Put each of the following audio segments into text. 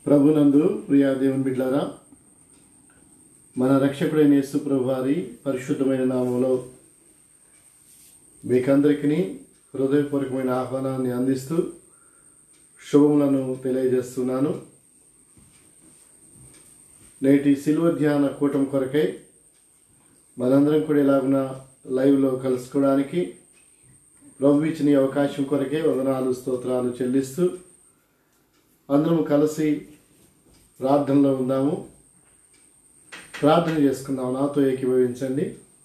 ప్రభునందు ప్రియా దేవుని బిడ్డలారా, మన రక్షకుడైన యేసు ప్రభువారి పరిశుద్ధమైన నామములో మీకందరికీ హృదయపూర్వకమైన ఆహ్వానాన్ని అందిస్తూ శుభములను తెలియజేస్తున్నాను. నేటి సిలువ ధ్యాన కూటం కొరకై మనందరం కూడా ఇలాగున లైవ్లో కలుసుకోవడానికి ప్రభు ఇచ్చిన ఈ అవకాశం కొరకే వందనాలు స్తోత్రాలు చెల్లిస్తూ అందరం కలిసి ప్రార్థనలో ఉందాము. ప్రార్థన చేసుకుందాం. నాతో ఏకీభవించండి.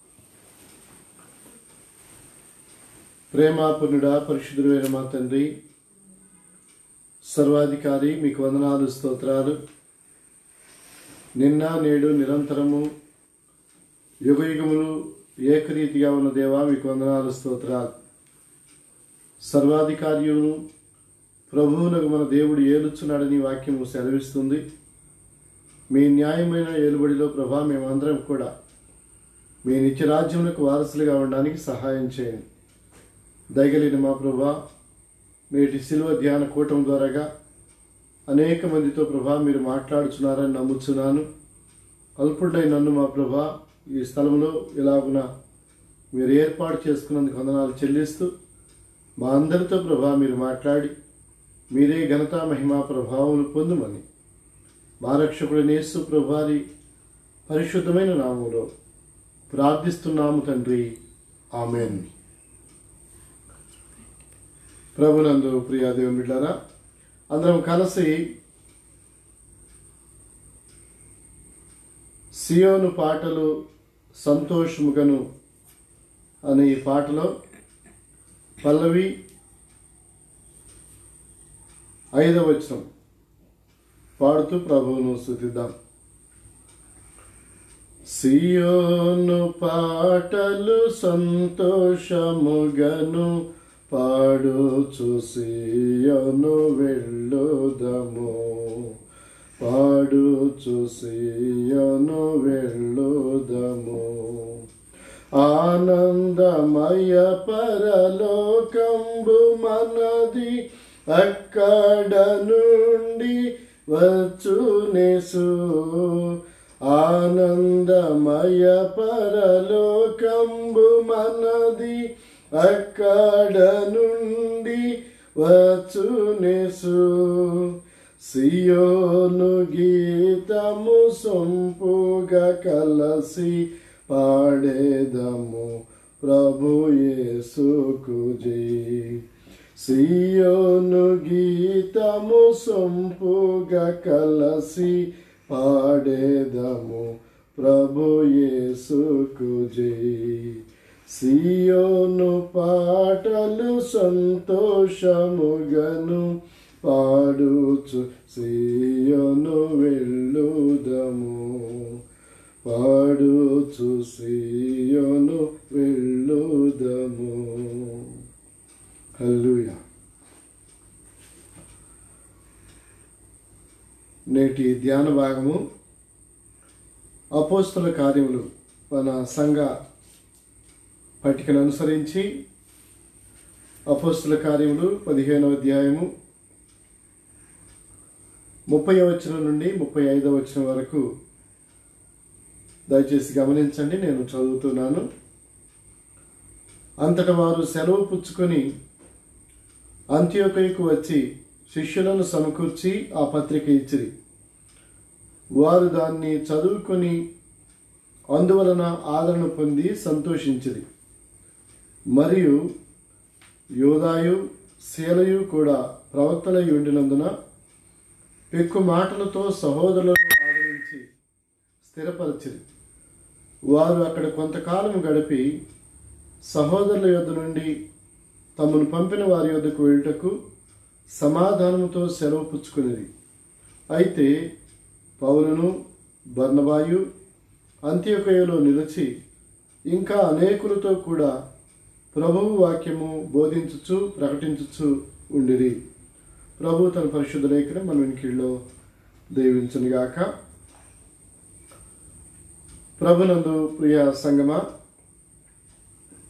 ప్రేమాపూర్ణుడా, పరిశుద్ధుడైన మా తండ్రి, సర్వాధికారి, మీకు వందనాలు స్తోత్రాలు. నిన్న నేడు నిరంతరము యుగయుగములు ఏకరీతిగా ఉన్న దేవా, మీకు వందనాలు స్తోత్రాలు. సర్వాధికారియును ప్రభువునకు మన దేవుడు ఏలుచున్నాడని వాక్యము సెలవిస్తుంది. మీ న్యాయమైన ఏలుబడిలో ప్రభా మేమందరం కూడా మీ నిత్యరాజ్యములకు వారసులుగా ఉండడానికి సహాయం చేయండి. దయగలిగిన మా ప్రభా, నేటి సిలువ ధ్యాన కూటం ద్వారాగా అనేక మందితో ప్రభా మీరు మాట్లాడుచున్నారని నమ్ముచున్నాను. అల్పుడై నన్ను మా ప్రభా ఈ స్థలంలో ఇలాగున మీరు ఏర్పాటు చేసుకున్నందుకు వందనాలు చెల్లిస్తూ మా అందరితో ప్రభా మీరు మాట్లాడి మీరే ఘనత మహిమా ప్రభావములు పొందుమని మా రక్షకుడైన యేసు ప్రభువారి పరిశుద్ధమైన నామములో ప్రార్థిస్తున్నాము తండ్రి, ఆమేన్. ప్రభునందు ప్రియా దేవుని బిడ్డలారా, అందరం కలిసి సియోను పాటలు సంతోషముగను అనే ఈ పాటలో పల్లవి 5వ వచనం పాడుతూ ప్రభువును స్తుతిద్దాం. సియోను పాటలు సంతోషముగను పాడుచు సియోను వెళ్ళుదము, పాడుచు సియోను వెళ్ళుదము. ఆనందమయ పరలోకంబు మనది, అక్కడ నుండి వచ్చునేసు. ఆనందమయ పరలోకంబు మనది, అక్కడ నుండి వచ్చునేసు. సియోను గీతము సొంపుగా కలసి పాడేదము ప్రభు యేసుకు జై. సియోను గీతము సొంపుగా కలసి పాడేదము ప్రభు యేసుకు జై. సియోను పాటలు సంతోషముగను పాడుచు సియోను వెళ్ళుదము, పాడుచు సియోను వెళ్ళుదము. హల్లెలూయా. నేటి ధ్యాన భాగము అపోస్తల కార్యములు మన సంఘ పట్టికను అనుసరించి అపోస్తల కార్యములు 15వ అధ్యాయము 30వ వచనం నుండి 35వ వచనం వరకు దయచేసి గమనించండి. నేను చదువుతున్నాను. అంతటా వారు సెలవు పుచ్చుకొని అంత్యోకయకు వచ్చి శిష్యులను సమకూర్చి ఆ పత్రిక ఇచ్చిరి. వారు దాన్ని చదువుకొని అందువలన ఆదరణ పొంది సంతోషించిరి. మరియు యోదాయు శీలయు కూడా ప్రవక్తలై ఉండినందున పెక్కు మాటలతో సహోదరులను ఆదరించి స్థిరపరచిరి. వారు అక్కడ కొంతకాలం గడిపి సహోదరుల యొద్ద నుండి తమను పంపిన వారి యొద్దకు వెళ్ళుటకు సమాధానముతో సెలవు పుచ్చుకునేది. అయితే పౌలును బర్నబాయు అంత్యోకయలో నిలిచి ఇంకా అనేకులతో కూడా ప్రభువు వాక్యము బోధించుచు ప్రకటించుచు ఉండిరి. ప్రభు తన పరిశుద్ధ లేఖను మన వెనుకల్లో దీవించునుగాక. ప్రభునందు ప్రియ సంగమా,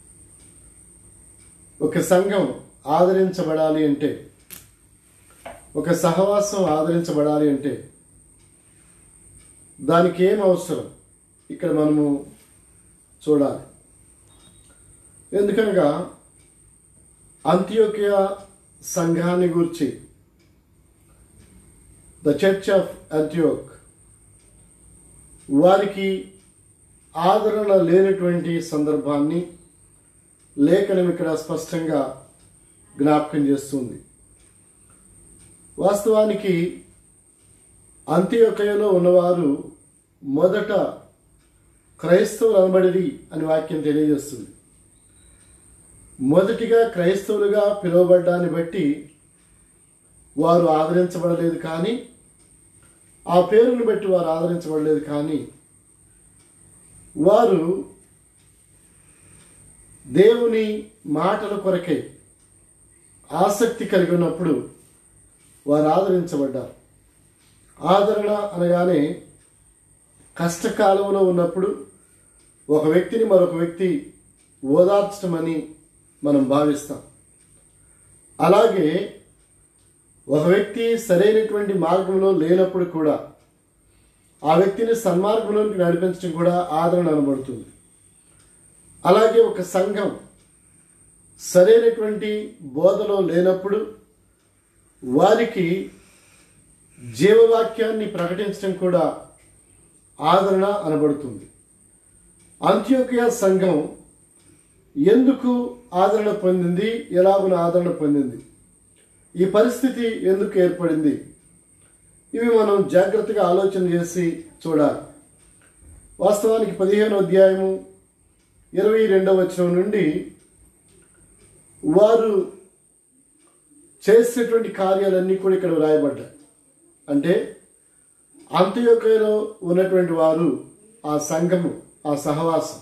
ఒక సంఘం ఆదరించబడాలి అంటే ఒక సహవాసం ఆదరించబడాలి అంటే దానికి ఏం అవసరం ఇక్కడ మనము చూడాలి. ఎందుకనగా అంతియోకియా సంఘాన్ని గూర్చి ద చర్చ్ ఆఫ్ అంతియోక్ వారికి ఆదరణ లేనటువంటి సందర్భాన్ని లేఖనం ఇక్కడ స్పష్టంగా జ్ఞాపకం చేస్తుంది. వాస్తవానికి అంతియోకియాలో ఉన్నవారు మొదట క్రైస్తవులు అనబడిరి అని వాక్యం తెలియజేస్తుంది. మొదటిగా క్రైస్తవులుగా పిలువబడ్డాన్ని బట్టి వారు ఆదరించబడలేదు, కానీ ఆ పేరును బట్టి వారు ఆదరించబడలేదు, కానీ వారు దేవుని మాటల కొరకై ఆసక్తి కలిగి ఉన్నప్పుడు వారు ఆదరించబడ్డారు. ఆదరణ అనగానే కష్టకాలంలో ఉన్నప్పుడు ఒక వ్యక్తిని మరొక వ్యక్తి ఓదార్చడమని మనం భావిస్తాం. అలాగే ఒక వ్యక్తి సరైనటువంటి మార్గంలో లేనప్పుడు కూడా ఆ వ్యక్తిని సన్మార్గంలోకి నడిపించడం కూడా ఆదరణ అనబడుతుంది. అలాగే ఒక సంఘం సరైనటువంటి బోధలో లేనప్పుడు వారికి జీవవాక్యాన్ని ప్రకటించడం కూడా ఆదరణ అనబడుతుంది. అంతియోకియా సంఘం ఎందుకు ఆదరణ పొందింది, ఎలాగున ఆదరణ పొందింది, ఈ పరిస్థితి ఎందుకు ఏర్పడింది, ఇవి మనం జాగ్రత్తగా ఆలోచన చేసి చూడాలి. వాస్తవానికి 15వ అధ్యాయము 22వ వచనం నుండి వారు చేసేటువంటి కార్యాలన్నీ కూడా ఇక్కడ వ్రాయబడ్డాయి. అంటే అంతియోకియాలో ఉన్నటువంటి వారు, ఆ సంఘము, ఆ సహవాసం,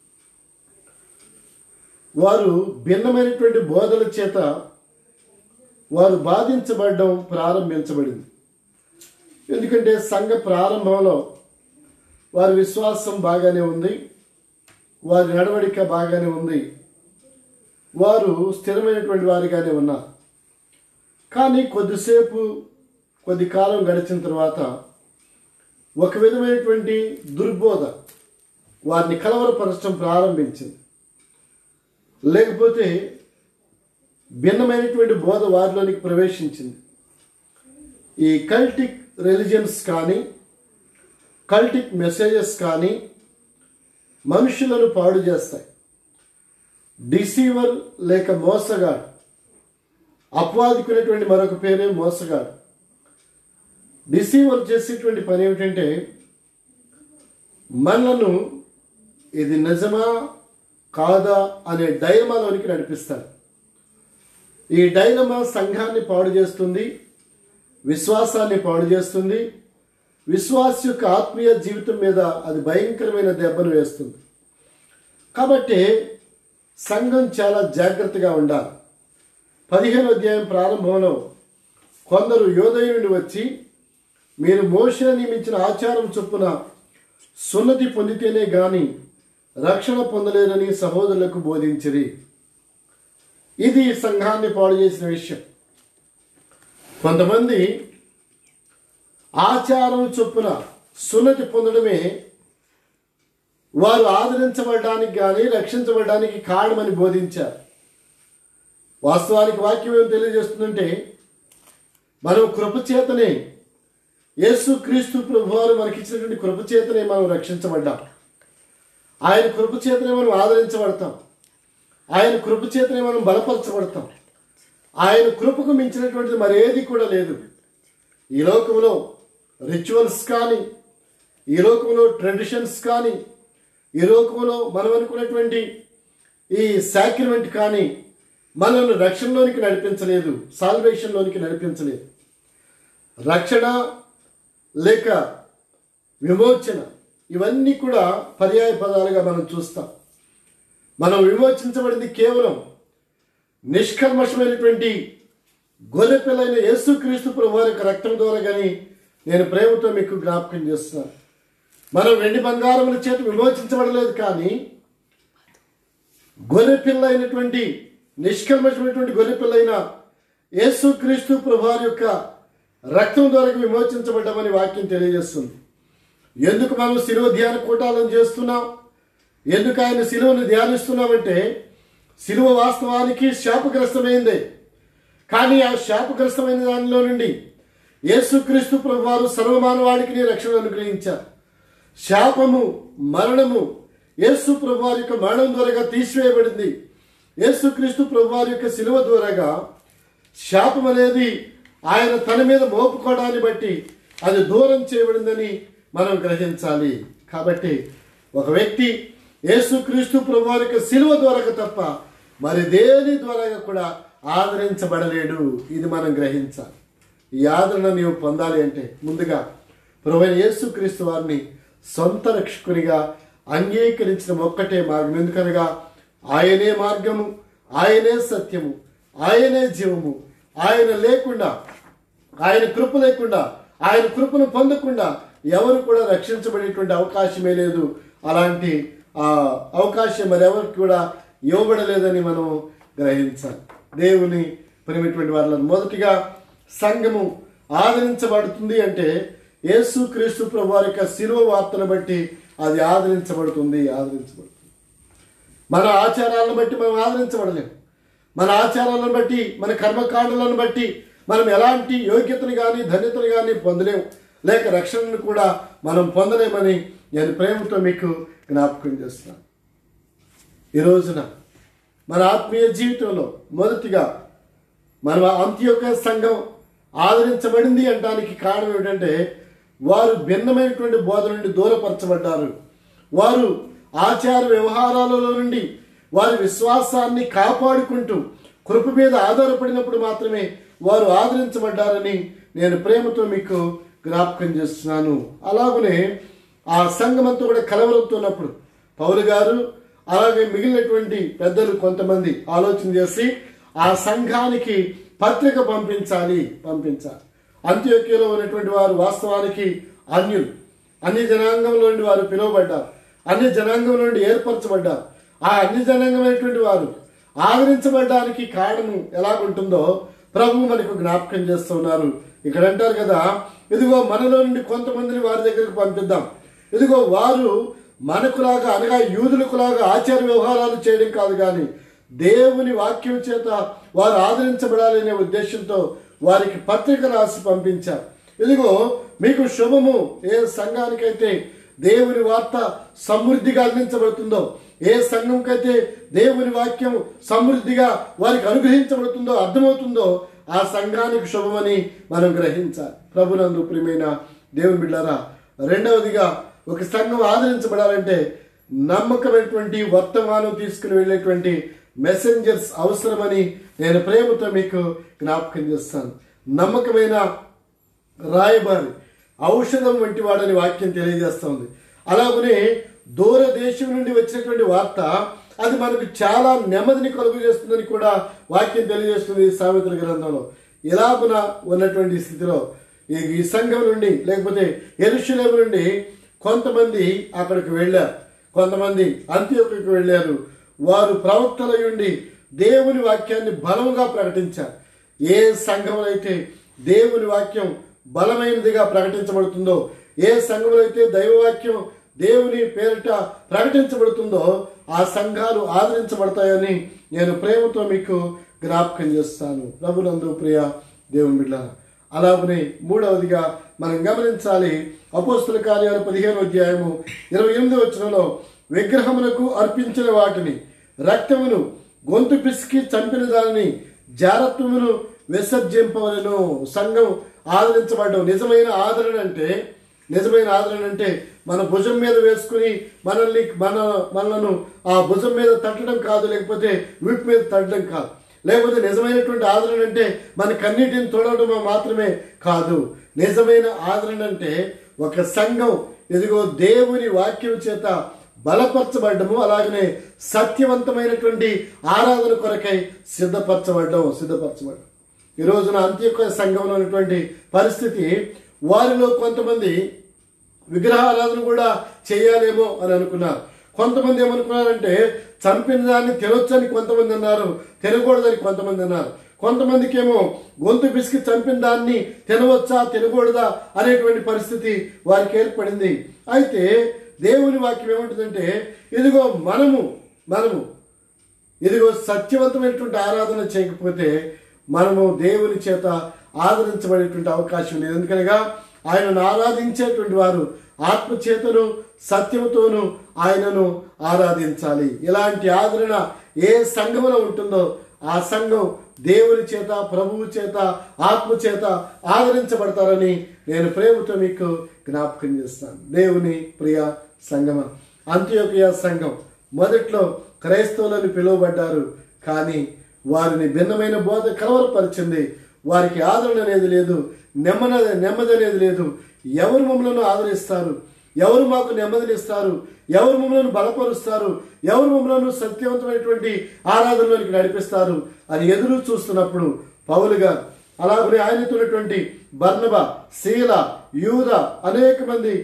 వారు భిన్నమైనటువంటి బోధల చేత వారు బాధించబడడం ప్రారంభించబడింది. ఎందుకంటే సంఘ ప్రారంభంలో వారి విశ్వాసం బాగానే ఉంది, వారి నడవడిక బాగానే ఉంది, వారు స్థిరమైనటువంటి వారిగానే ఉన్నారు. కానీ కొద్ది కాలం గడిచిన తర్వాత ఒక విధమైనటువంటి దుర్బోధ వారిని కలవరపరచడం ప్రారంభించింది. లేకపోతే భిన్నమైనటువంటి బోధ వారిలోనికి ప్రవేశించింది. ఈ కల్టిక్ రిలిజన్స్ కానీ కల్టిక్ మెసేజెస్ కానీ మనుషులను పాడు చేస్తాయి. డిసీవర్ లేక మోసగాడు, అపవాదికునేటువంటి మరొక పేరే మోసగాడు. డిసీవర్ చేసేటువంటి పని ఏమిటంటే మనలను ఇది నిజమా కాదా అనే డైలమాలోనికి నడిపిస్తాడు. ఈ డైలమా సంఘాన్ని పాడు చేస్తుంది, విశ్వాసాన్ని పాడు చేస్తుంది, విశ్వాస యొక్క ఆత్మీయ జీవితం మీద అది భయంకరమైన దెబ్బను వేస్తుంది. కాబట్టి సంఘం చాలా జాగ్రత్తగా ఉండాలి. 15వ అధ్యాయం ప్రారంభంలో కొందరు యోదయ నుండి వచ్చి, మీరు మోషే నియమించిన ఆచారం చొప్పున సున్నతి పొందితేనే గాని రక్షణ పొందలేరని సహోదరులకు బోధించిరి. ఇది సంఘాన్ని పాడు చేసిన విషయం. కొంతమంది ఆచారం చొప్పున సున్నతి పొందడమే వారు ఆదరించబడడానికి కానీ రక్షించబడడానికి కారణమని బోధించారు. వాస్తవానికి వాక్యం ఏం తెలియజేస్తుందంటే, మనం కృపచేతనే, యేసుక్రీస్తు ప్రభువారు మనకిచ్చినటువంటి కృపచేతనే మనం రక్షించబడ్డాం. ఆయన కృపచేతనే మనం ఆదరించబడతాం. ఆయన కృపచేతనే మనం బలపరచబడతాం. ఆయన కృపకు మించినటువంటిది మరేది కూడా లేదు. ఈ లోకంలో రిచువల్స్ కానీ, ఈ లోకంలో ట్రెడిషన్స్ కానీ, ఈ లోకంలో మనం అనుకున్నటువంటి ఈ సాక్రిమెంట్ కానీ మనల్ని రక్షణలోనికి నడిపించలేదు, సాల్వేషన్లోనికి నడిపించలేదు. రక్షణ లేక విమోచన ఇవన్నీ కూడా పర్యాయ పదాలుగా మనం చూస్తాం. మనం విమోచించబడింది కేవలం నిష్కల్మషమైనటువంటి గొర్రెపిల్లైన యేసుక్రీస్తు ప్రభువారి యొక్క రక్తం ద్వారా కానీ నేను ప్రేమతో మీకు జ్ఞాపకం చేస్తున్నాను. మనం వెండి బంగారముల చేత విమోచించబడలేదు, కానీ గొర్రెపిల్ల అయినటువంటి నిష్కల్మషమైనటువంటి గొర్రెపిల్ల అయిన యేసుక్రీస్తు ప్రభువారి యొక్క రక్తం ద్వారా విమోచించబడ్డామని వాక్యం తెలియజేస్తుంది. ఎందుకు మనం శిలువ ధ్యాన కూటాలను చేస్తున్నాం, ఎందుకు ఆయన శిలువను ధ్యానిస్తున్నామంటే శిలువ వాస్తవానికి శాపగ్రస్తమైందే. కానీ ఆ శాపగ్రస్తమైన దానిలో నుండి యేసుక్రీస్తు ప్రభువారు సర్వమానవాడికి రక్షణ అనుగ్రహించారు. శాపము, మరణము యేసు ప్రభువారి యొక్క మరణం ద్వారా తీసివేయబడింది. యేసుక్రీస్తు ప్రభువారి యొక్క శిలువ ద్వారాగా శాపం అనేది ఆయన తన మీద మోపుకోవడాన్ని బట్టి అది దూరం చేయబడిందని మనం గ్రహించాలి. కాబట్టి ఒక వ్యక్తి యేసుక్రీస్తు ప్రభువారి యొక్క శిలువ ద్వారా తప్ప మరి దేని ద్వారా కూడా ఆదరించబడలేడు. ఇది మనం గ్రహించాలి. ఈ ఆదరణ నీవు పొందాలి అంటే ముందుగా ప్రభువైన యేసుక్రీస్తు వారిని సొంత రక్షకునిగా అంగీకరించడం ఒక్కటే మార్గం. ఎందుకనగా ఆయనే మార్గము, ఆయనే సత్యము, ఆయనే జీవము. ఆయన లేకుండా, ఆయన కృప లేకుండా, ఆయన కృపను పొందకుండా ఎవరు కూడా రక్షించబడేటువంటి అవకాశమే లేదు. అలాంటి అవకాశం మరి ఎవరికి కూడా ఇవ్వబడలేదని మనం గ్రహించాలి. దేవుని ప్రేమటువంటి వాళ్ళని మొదటిగా సంఘము ఆదరించబడుతుంది అంటే యేసుక్రీస్తు ప్రభువారి యొక్క శిలువ వార్తను బట్టి అది ఆదరించబడుతుంది. మన ఆచారాలను బట్టి మనం ఆదరించబడలేము. మన ఆచారాలను బట్టి, మన కర్మకాండలను బట్టి మనం ఎలాంటి యోగ్యతను కానీ ధన్యతను కానీ పొందలేము, లేక రక్షణను కూడా మనం పొందలేమని నేను ప్రేమతో మీకు జ్ఞాపకం చేస్తున్నాను. ఈ రోజున మన ఆత్మీయ జీవితంలో మొదటిగా మన అంత్యోక సంఘం ఆదరించబడింది అనడానికి కారణం ఏమిటంటే వారు భిన్నమైనటువంటి బోధ నుండి దూరపరచబడ్డారు. వారు ఆచార వ్యవహారాలలో నుండి వారి విశ్వాసాన్ని కాపాడుకుంటూ కృప మీద ఆధారపడినప్పుడు మాత్రమే వారు ఆదరించబడ్డారని నేను ప్రేమతో మీకు జ్ఞాపకం చేస్తున్నాను. అలాగనే ఆ సంఘమంతా కూడా కలవరంతున్నప్పుడు పౌలు గారు అలాగే మిగిలినటువంటి పెద్దలు కొంతమంది ఆలోచన చేసి ఆ సంఘానికి పత్రిక పంపించాలి. అంత్యోక్యలో ఉన్నటువంటి వారు వాస్తవానికి అన్యులు, అన్ని జనాంగంలో నుండి వారు పిలువబడ్డారు, అన్ని జనాంగం నుండి ఏర్పరచబడ్డారు. ఆ అన్ని జనాంగమైనటువంటి వారు ఆదరించబడడానికి కారణం ఎలాగుంటుందో ప్రభు మనకు జ్ఞాపకం చేస్తున్నారు. ఇక్కడ అంటారు కదా, ఇదిగో మనలో నుండి కొంతమందిని వారి దగ్గరకు పంపిద్దాం. ఇదిగో వారు మనకులాగా అనగా యూదులకులాగా ఆచార వ్యవహారాలు చేయడం కాదు, కానీ దేవుని వాక్యం చేత వారు ఆదరించబడాలనే ఉద్దేశంతో వారికి పత్రిక రాసి పంపించారు. ఇదిగో మీకు శుభము. ఏ సంఘానికైతే దేవుని వార్త సమృద్ధిగా అందించబడుతుందో, ఏ సంఘంకైతే దేవుని వాక్యం సమృద్ధిగా వారికి అనుగ్రహించబడుతుందో, అర్థమవుతుందో ఆ సంఘానికి శుభమని మనం గ్రహించాలి. ప్రభునందు ప్రియమైన దేవుని బిడ్డలారా, రెండవదిగా ఒక సంఘం ఆదరించబడాలంటే నమ్మకమైనటువంటి వర్తమానం తీసుకుని వెళ్ళేటువంటి మెసెంజర్స్ అవసరమని నేను ప్రేమతో మీకు జ్ఞాపకం చేస్తాను. నమ్మకమైన రాయబారి ఔషధం వంటి వాడని వాక్యం తెలియజేస్తుంది. అలాగనే దూరదేశం నుండి వచ్చినటువంటి వార్త అది మనకు చాలా నెమ్మదిని కలుగు చేస్తుందని కూడా వాక్యం తెలియజేస్తుంది సామెతల గ్రంథంలో. ఇలాగున ఉన్నటువంటి స్థితిలో ఈ సంఘం నుండి లేకపోతే యెరూషలేము నుండి కొంతమంది అక్కడికి వెళ్ళారు, కొంతమంది అంత్యోక్యకు వెళ్ళారు. వారు ప్రవక్తలై ఉండి దేవుని వాక్యాన్ని బలముగా ప్రకటించారు. ఏ సంఘంలో అయితే దేవుని వాక్యం బలమైనదిగా ప్రకటించబడుతుందో, ఏ సంఘంలో అయితే దైవవాక్యం దేవుని పేరిట ప్రకటించబడుతుందో ఆ సంఘాలు ఆదరించబడతాయని నేను ప్రేమతో మీకు జ్ఞాపకం చేస్తాను. ప్రభునందు ప్రియ దేవుని బిడ్డలారా, అలాగనే మూడవదిగా మనం గమనించాలి. అపోస్తల కార్యాలు 15వ అధ్యాయము 28వ వచనంలో విగ్రహమునకు అర్పించిన వాటిని, రక్తమును, గొంతు పిసికి చంపిన దానిని, జారత్వమును విసర్జింపవలెను. సంఘం ఆదరించబడ్డం. నిజమైన ఆదరణ అంటే మన భుజం మీద వేసుకుని మనలను ఆ భుజం మీద తట్టడం కాదు, లేకపోతే వీపు మీద తట్టడం కాదు. లేకపోతే నిజమైనటువంటి ఆదరణ అంటే మన కన్నీటిని తోడడం మాత్రమే కాదు. నిజమైన ఆదరణ అంటే ఒక సంఘం ఇదిగో దేవుని వాక్యం చేత బలపరచబడ్డము, అలాగనే సత్యవంతమైనటువంటి ఆరాధన కొరకై సిద్ధపరచబడ్డం. ఈ రోజున అంత్యోక్య సంఘంలో ఉన్నటువంటి పరిస్థితి, వారిలో కొంతమంది విగ్రహారాధన కూడా చేయాలేమో అని అనుకున్నారు. కొంతమంది ఏమనుకున్నారంటే చంపిన దాన్ని తినొచ్చని కొంతమంది అన్నారు, తినకూడదని కొంతమంది అన్నారు. కొంతమందికి ఏమో గొంతు పిసికి చంపిన దాన్ని తినవచ్చా తినకూడదా అనేటువంటి పరిస్థితి వారికి ఏర్పడింది. అయితే దేవుని వాక్యం ఏమంటుందంటే, ఇదిగో మనము ఇదిగో సత్యవంతమైనటువంటి ఆరాధన చేయకపోతే మనము దేవుని చేత ఆదరించబడేటువంటి అవకాశం లేదు. ఎందుకనగా ఆయనను ఆరాధించేటువంటి వారు ఆత్మచేతను సత్యముతోనూ ఆయనను ఆరాధించాలి. ఇలాంటి ఆదరణ ఏ సంఘములో ఉంటుందో ఆ సంఘం దేవుని చేత, ప్రభువు చేత, ఆత్మ చేత ఆదరించబడతారని నేను ప్రేమతో మీకు జ్ఞాపకం చేస్తాను. దేవుని ప్రియ సంఘమ, అంత్యోకియ సంఘం మొదట్లో క్రైస్తవులని పిలువబడ్డారు. కానీ వారిని భిన్నమైన బోధ కలవరపరిచింది. వారికి ఆదరణ అనేది లేదు, నెమ్మది అనేది లేదు. ఎవరు మమ్మల్ని ఆదరిస్తారు, ఎవరు మాకు నెమ్మదినిస్తారు, ఎవరు మమ్మల్ని బలపరుస్తారు, ఎవరు మమ్మల్ని సత్యవంతమైనటువంటి ఆరాధనలోనికి నడిపిస్తారు అని ఎదురు చూస్తున్నప్పుడు పౌలు గారు, అలాగే ఆయనతో ఉన్నటువంటి బర్నబా, శీల, యూద అనేక మంది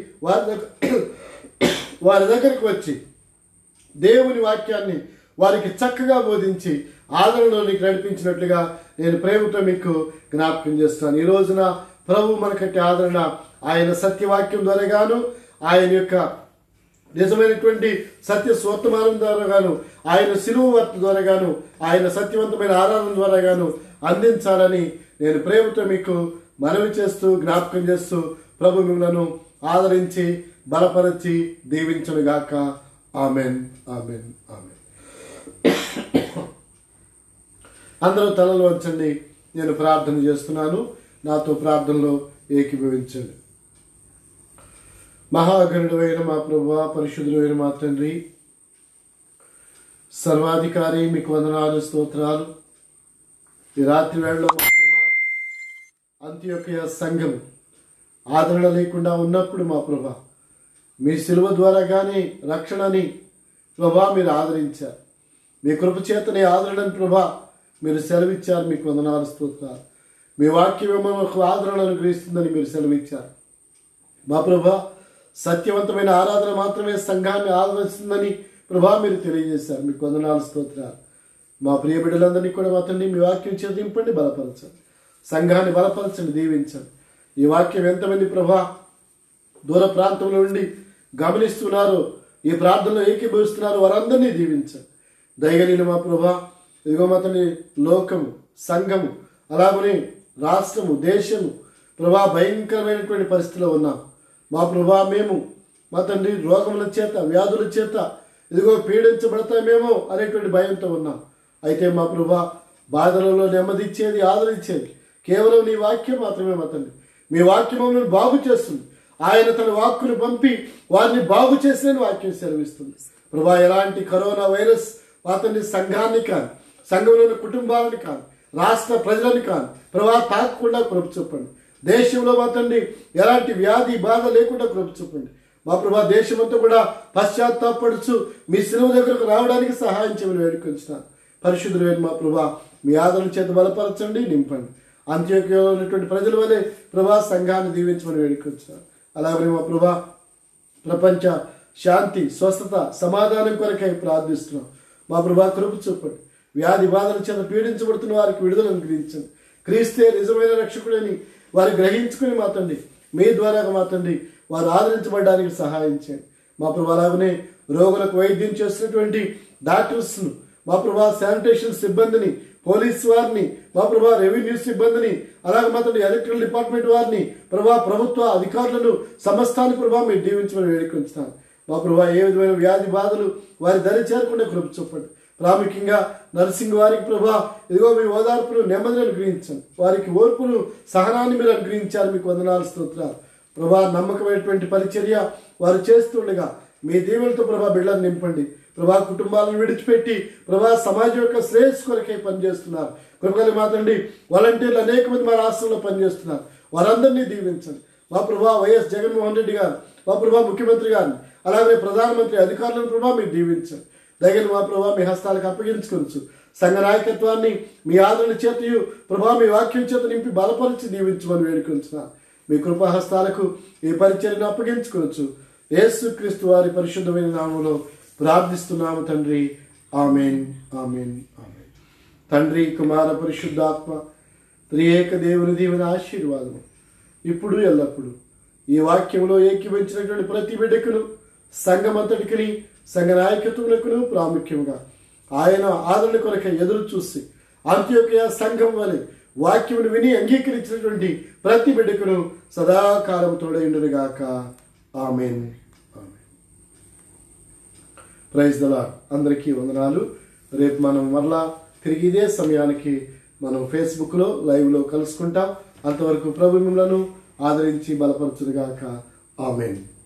వారి దగ్గరికి వచ్చి దేవుని వాక్యాన్ని వారికి చక్కగా బోధించి ఆదరణలోనికి నడిపించినట్లుగా నేను ప్రేమతో మీకు జ్ఞాపకం చేస్తాను. ఈ రోజున ప్రభు మనకంటే ఆదరణ ఆయన సత్యవాక్యం ద్వారా గాను, ఆయన యొక్క నిజమైనటువంటి సత్య స్వర్తమానం ద్వారా గాను, ఆయన సిలువ వర్త ద్వారా గాను, ఆయన సత్యవంతమైన ఆరాధన ద్వారా గాను అందించాలని నేను ప్రేమతో మీకు మనవి చేస్తూ జ్ఞాపకం చేస్తూ ప్రభు మిమ్మలను ఆదరించి బలపరిచి దీవించునుగాక. Amen, amen, amen. అందరూ తలలు వంచండి. నేను ప్రార్థన చేస్తున్నాను. నాతో ప్రార్థనలో ఏకీభవించండి. మహాగణుడైన మా ప్రభువా, పరిశుద్ధుడైన మా తండ్రి, సర్వాధికారి, మీకు వందనాలు, స్తోత్రాలు. ఈ రాత్రి వేళలో మా ప్రభువా, అంత్యోకియ సంఘం ఆదరణ లేకుండా ఉన్నప్పుడు మా ప్రభువా, మీ సిలువ ద్వారా కానీ రక్షణని ప్రభా మీరు ఆదరించారు. మీ కృపచేతని ఆదరణని ప్రభా మీరు సెలవిచ్చారు. మీకు వందనాలు, స్తోత్రాలు. మీ వాక్యం మనకు ఆదరణ అనుగ్రహిస్తుందని మీరు సెలవిచ్చారు. మా ప్రభా, సత్యవంతమైన ఆరాధన మాత్రమే సంఘాన్ని ఆదరిస్తుందని ప్రభా మీరు తెలియజేశారు. మీకు వందనాలు, స్తోత్రాలు. మా ప్రియ బిడ్డలందరినీ కూడా మా తండ్రి మీ వాక్యం చేత నింపండి, బలపరచండి. సంఘాన్ని బలపరచండి, దీవించండి. ఈ వాక్యం ఎంతమంది ప్రభా దూర ప్రాంతంలో నుండి గమనిస్తున్నారు, ఈ ప్రార్థనలో ఏకీభవిస్తున్నారు, వారందరినీ దీవించండి. దయగలిగిన మా ప్రభా, ఇదిగో మా తండ్రి లోకము, సంఘము, అలాగనే రాష్ట్రము, దేశము ప్రభా భయంకరమైనటువంటి పరిస్థితిలో ఉన్నాం. మా ప్రభా, మేము మా తండ్రి రోగముల చేత, వ్యాధుల చేత ఇదిగో పీడించబడతామేమో అనేటువంటి భయంతో ఉన్నాం. అయితే మా ప్రభా, బాధలలో నెమ్మదిచ్చేది, ఆదరించేది కేవలం నీ వాక్యం మాత్రమే. మా తండ్రి, మీ వాక్యం మమ్మల్ని బాగు చేస్తుంది. ఆయన తన వాక్కును పంపి వారిని బాగు చేసిన వాక్యం సెలవిస్తుంది. ప్రభా, ఎలాంటి కరోనా వైరస్ మా తండ్రి సంఘాన్ని కానీ, సంఘంలోని కుటుంబాలను కానీ, రాష్ట్ర ప్రజలను కానీ ప్రభా తాకకుండా కృప చూపండి. దేశంలో మా తండ్రి ఎలాంటి వ్యాధి బాధ లేకుండా కృప చూపండి. మా ప్రభా, దేశమంతా కూడా పశ్చాత్తాపడుచు మీ సిలువ దగ్గరకు రావడానికి సహాయం చేయమని వేడుకొంచున్నాను. పరిశుద్ధులైన మా ప్రభా, మీ ఆదరణ చేత బలపరచండి, నింపండి. అంత్యోకియలో ఉన్నటువంటి ప్రజల వలె ప్రభా సంఘాన్ని దీవించమని వేడుకొంచున్నాను. అలాగే మా ప్రభా, ప్రపంచ శాంతి, స్వస్థత, సమాధానం కొరకై ప్రార్థిస్తున్నాం. మా ప్రభా, కృప చూపండి. వ్యాధి బాధల చేత పీడించబడుతున్న వారికి విడుదలను అనుగ్రహించండి. క్రీస్తే నిజమైన రక్షకుడని వారు గ్రహించుకుని మా తండ్రి మీ ద్వారా మా తండ్రి వారు ఆదరించబడడానికి సహాయం చేయండి. మా ప్రభా, అలాగనే రోగులకు వైద్యం చేస్తున్నటువంటి డాక్టర్స్ను, మా ప్రభా శానిటేషన్ సిబ్బందిని, పోలీస్ వారిని, మా ప్రభా రెవెన్యూ సిబ్బందిని, అలాగే మా తండ్రి ఎలక్ట్రికల్ డిపార్ట్మెంట్ వారిని, ప్రభా ప్రభుత్వ అధికారులను, సమస్తాన్ని ప్రభా మీరు దీవించమని వేడుకొంచున్నాను. మా ప్రభా, ఏ విధమైన వ్యాధి బాధలు వారి దరి చేరకుండా కృప చూపండి. ప్రాముఖ్యంగా నర్సింగ్ వారికి ప్రభా ఇదిగో మీ ఓదార్పును, నెమ్మదిని అనుగ్రహించండి. వారికి ఓర్పును, సహనాన్ని మీరు అనుగ్రహించారు. మీకు వందనాలు, స్తోత్రాలు. ప్రభా, నమ్మకమైనటువంటి పరిచర్య వారు చేస్తుండగా మీ దీవులతో ప్రభా బిడ్డలను నింపండి. ప్రభా, కుటుంబాలను విడిచిపెట్టి ప్రభా సమాజం యొక్క శ్రేయస్సు కొరకై పనిచేస్తున్నారు. కృపగల మా తండ్రి వాలంటీర్లు అనేక మంది మా రాష్ట్రంలో పనిచేస్తున్నారు. వారందరినీ దీవించండి. మా ప్రభా వైఎస్ జగన్మోహన్ రెడ్డి గారు, మా ప్రభా ముఖ్యమంత్రి గారిని, అలాగే ప్రధానమంత్రి అధికారులను ప్రభా మీరు దీవించండి. దగ్గర మా ప్రభా మీ హస్తాలకు అప్పగించుకోవచ్చు. సంఘ నాయకత్వాన్ని మీ ఆదరణ చేతయు ప్రభా మీ వాక్యం చేత నింపి బలపరిచి దీవించమని వేడుకొంచున్నాను. మీ కృపాహస్తాలకు ఈ పరిచర్యను అప్పగించుకోవచ్చు. యేసుక్రీస్తు వారి పరిశుద్ధమైన నామములో ప్రార్థిస్తున్నాము తండ్రి. Amen, amen, amen. తండ్రి, కుమార, పరిశుద్ధాత్మ త్రియేక దేవుని దీవెన ఆశీర్వాదము ఇప్పుడు ఎల్లప్పుడు ఈ వాక్యంలో ఏకీభవించినటువంటి ప్రతి బిడ్డకును, సంఘమంతటికి, సంఘ నాయకత్వములకును ప్రాముఖ్యంగా ఆయన ఆదరణ కొరకై ఎదురు చూసి అంత్యోకయ సంఘం వలె వాక్యమును విని అంగీకరించినటువంటి ప్రతి బిడ్డకును సదాకాలం తోడైండునుగాక. ఆమేన్. Praise the lord. అందరికీ వందనాలు. రేపు మనం మరలా తిరిగి ఇదే సమయానికి మనం ఫేస్బుక్లో లైవ్లో కలుసుకుంటాం. అంతవరకు ప్రభు మిమ్మలను ఆదరించి బలపరచునుగాక. ఆమేన్.